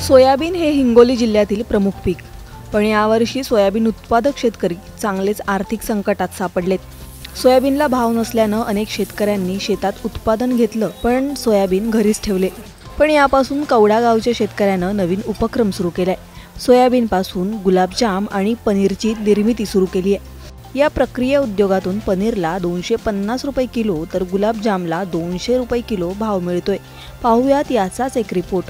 Soybean हे हिंगोली जिल्ह्यातील प्रमुख पीक, पण यावर्षी सोयाबीन उत्पादक शेतकरी चांगलेच आर्थिक संकटात सापडलेत. सोयाबीनला भाव नसल्यानं अनेक शेतकऱ्यांनी शेतात उत्पादन घेतलं, पण सोयाबीन घरीच ठेवले. पण यापासून कवडा गावच्या शेतकऱ्यानं नवीन उपक्रम सुरू केलाय. सोयाबीनपासून गुलाबजाम आणि पनीरची निर्मिती सुरू केली आहे. या प्रक्रिया उद्योगातून पनीरला 250 रुपये किलो तर गुलाबजामला 200 रुपये किलो भाव मिळतोय. पाहूयात याचाच एक रिपोर्ट.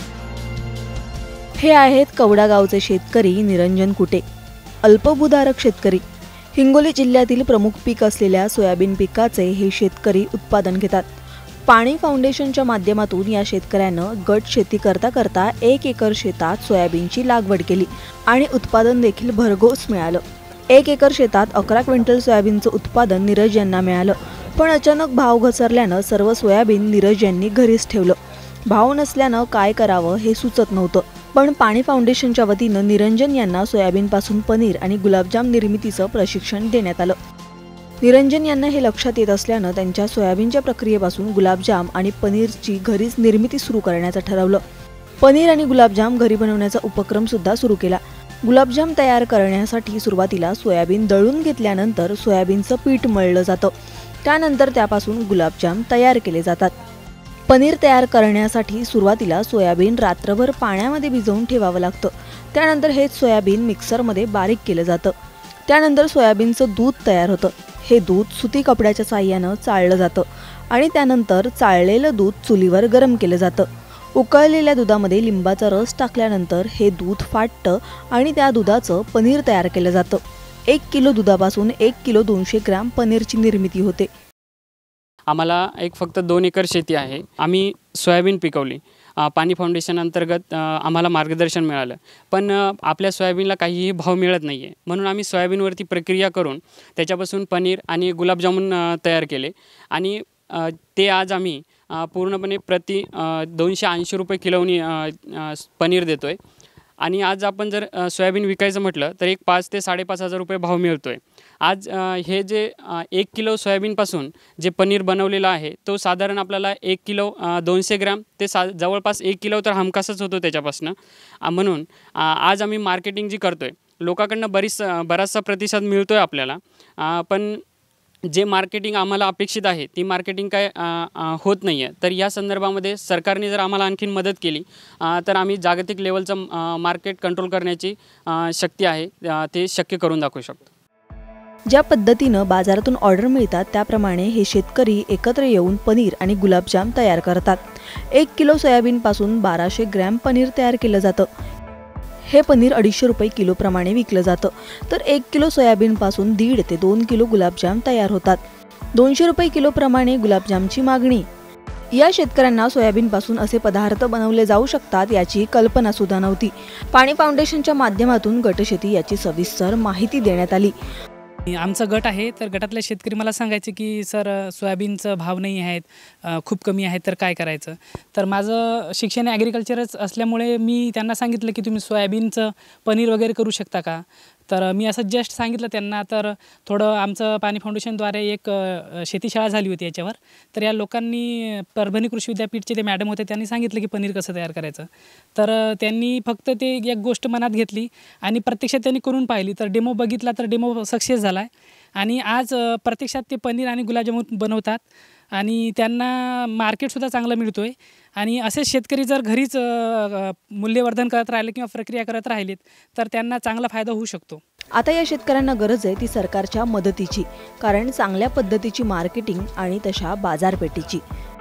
हे आहेत कवडा गावचे शेतकरी निरंजन कुटे, अल्पभूधारक शेतकरी. हिंगोली जिल्ह्यातील प्रमुख पीक असलेल्या सोयाबीन पिकाचे हे शेतकरी उत्पादन घेतात. पाणी फाउंडेशनच्या माध्यमातून या शेतकऱ्यानं गट शेती करता करता 1 एकर शेतात सोयाबीनची लागवड केली आणि उत्पादन देखील भरघोस मिळालं. 1 एकर शेतात 11 क्विंटल सोयाबीनचं उत्पादन नीरज यांना मिळालं. पण अचानक भाव घसरल्यानं सर्व सोयाबीन नीरज यांनी घरीच ठेवलं. भाव नसल्यानं काय करावं हे सुचत नव्हतं. पण पाणी फाउंडेशनच्या वतीनं निरंजन यांना सोयाबीनपासून पनीर आणि गुलाबजाम निर्मितीचं प्रशिक्षण देण्यात आलं. निरंजन यांना हे लक्षात येत असल्यानं त्यांच्या सोयाबीनच्या प्रक्रियेपासून गुलाबजाम आणि पनीरची घरीच निर्मिती सुरू करण्याचं ठरवलं. पनीर आणि गुलाबजाम घरी बनवण्याचा उपक्रम सुद्धा सुरू केला. गुलाबजाम तयार करण्यासाठी सुरुवातीला सोयाबीन दळून घेतल्यानंतर सोयाबीनचं पीठ मळलं जातं. त्यानंतर त्यापासून गुलाबजाम तयार केले जातात. पनीर तयार करण्यासाठी सुरुवातीला सोयाबीन रात्रभर पाण्यामध्ये भिजवून ठेवावं लागतं. त्यानंतर हेच सोयाबीन मिक्सरमध्ये बारीक केलं जातं. त्यानंतर सोयाबीनचं दूध तयार होतं. हे दूध सुती कपड्याच्या साहाय्यानं चाळलं जातं आणि त्यानंतर चाळलेलं दूध चुलीवर गरम केलं जातं. उकळलेल्या दुधामध्ये लिंबाचा रस टाकल्यानंतर हे दूध फाटतं आणि त्या दुधाचं पनीर तयार केलं जातं. 1 किलो दुधापासून 1 किलो 200 ग्रॅम पनीरची निर्मिती होते. आम्हाला फक्त 2 एकर शेती आहे. आम्ही सोयाबीन पिकवली. पाणी फाउंडेशन अंतर्गत आम्हाला मार्गदर्शन मिळालं, पण आपल्या सोयाबीनला काहीही भाव मिळत नाही आहे. म्हणून आम्ही सोयाबीनवरती प्रक्रिया करून त्याच्यापासून पनीर आणि गुलाबजामुन तयार केले आणि ते आज आम्ही पूर्णपणे प्रति 280 रुपये किलोनी पनीर देतो आहे. आणि आज आपण जर सोयाबीन विकायचं म्हटलं तर 5,000 ते 5,500 रुपये भाव मिळतो आहे. आज हे जे 1 किलो सोयाबीनपासून जे पनीर बनवलेलं आहे तो साधारण आपल्याला 1 किलो 200 ग्रॅम ते जवळपास 1 किलो तर हमखासच होतो त्याच्यापासून. म्हणून आज आम्ही मार्केटिंग जी करतो आहे, लोकांकडनं बराचसा प्रतिसाद मिळतो आहे आपल्याला, पण जे मार्केटिंग आम्हाला अपेक्षित आहे ती मार्केटिंग काय होत नाही आहे. तर या संदर्भामध्ये सरकारने जर आम्हाला आणखीन मदत केली तर आम्ही जागतिक लेवलचं मार्केट कंट्रोल करण्याची शक्ती आहे ते शक्य करून दाखवू शकतो. ज्या पद्धतीनं बाजारातून ऑर्डर मिळतात त्याप्रमाणे हे शेतकरी एकत्र येऊन पनीर आणि गुलाबजाम तयार करतात. 1 किलो सोयाबीनपासून 1200 ग्रॅम पनीर तयार केलं जातं. हे पनीर 250 रुपये किलोप्रमाणे विकलं जातं. तर 1 किलो सोयाबीनपासून 1.5 ते 2 किलो गुलाबजाम तयार होतात. 200 रुपये किलोप्रमाणे गुलाबजामची मागणी. या शेतकऱ्यांना सोयाबीनपासून असे पदार्थ बनवले जाऊ शकतात याची कल्पना सुद्धा नव्हती. पाणी फाउंडेशनच्या माध्यमातून गटशेती याची सविस्तर माहिती देण्यात आली. आमचा गट आहे, तर गटातले शेतकरी मला सांगायचे की सर सोयाबीनचं भाव नाही आहेत, खूप कमी आहेत, तर काय करायचं. तर माझं शिक्षण ॲग्रिकल्चरच असल्यामुळे मी त्यांना सांगितलं की तुम्ही सोयाबीनचं पनीर वगैरे करू शकता का. तर मी असं जस्ट सांगितलं त्यांना. तर थोडं आमचं पाणी फाउंडेशनद्वारे एक शेतीशाळा झाली होती याच्यावर. तर या लोकांनी परभणी कृषी विद्यापीठचे ते मॅडम होते, त्यांनी सांगितलं की पनीर कसं तयार करायचं. तर त्यांनी फक्त ते एक गोष्ट मनात घेतली आणि प्रत्यक्षात त्यांनी करून पाहिली. तर डेमो बघितला तर डेमो सक्सेस झाला आहे आणि आज प्रत्यक्षात ते पनीर आणि गुलाबजामुन बनवतात आणि त्यांना मार्केटसुद्धा चांगलं मिळतो आहे. आणि असेच शेतकरी जर घरीच मूल्यवर्धन करत राहिले किंवा प्रक्रिया करत राहिलेत तर त्यांना चांगला फायदा होऊ शकतो. आता या शेतकऱ्यांना गरज आहे ती सरकारच्या मदतीची, कारण चांगल्या पद्धतीची मार्केटिंग आणि तशा बाजारपेठेची.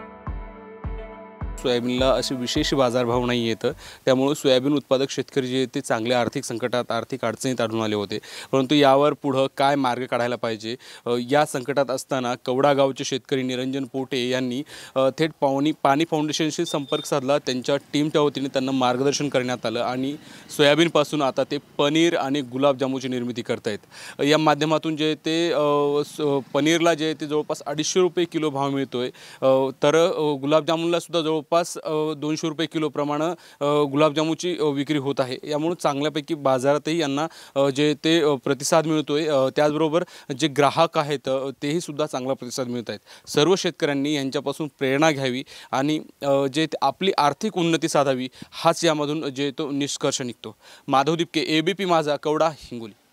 सोयाबीनला असे विशेष बाजारभाव नाही येतं, त्यामुळे सोयाबीन उत्पादक शेतकरी जे ते चांगल्या आर्थिक संकटात, आर्थिक अडचणीत आढळून आले होते. परंतु यावर पुढं काय मार्ग काढायला पाहिजे या संकटात असताना कवडा गावचे शेतकरी निरंजन पोटे यांनी थेट पाणी फाउंडेशनशी संपर्क साधला. त्यांच्या टीमच्या वतीने त्यांना मार्गदर्शन करण्यात आलं आणि सोयाबीनपासून आता ते पनीर आणि गुलाबजामुनची निर्मिती करत आहेत. या माध्यमातून जे ते पनीरला जे ते जवळपास 250 रुपये किलो भाव मिळतो आहे, तर गुलाबजामुनला सुद्धा जवळपास जवळपास 200 रुपये किलोप्रमाणे गुलाबजामुची विक्री होत आहे। यामुळे चांगल्यापैकी बाजारातही यांना जे ते प्रतिसाद मिळतोय, त्याचबरोबर जे ग्राहक आहेत तेही सुद्धा चांगला प्रतिसाद मिळत आहेत। सर्व शेतकऱ्यांनी यांच्यापासून प्रेरणा घ्यावी आणि जे आपली आर्थिक उन्नती साधावी, हाच यामधून जे तो निष्कर्ष निघतो। माधव दिपके, ABP माझा, कवडा, हिंगोली।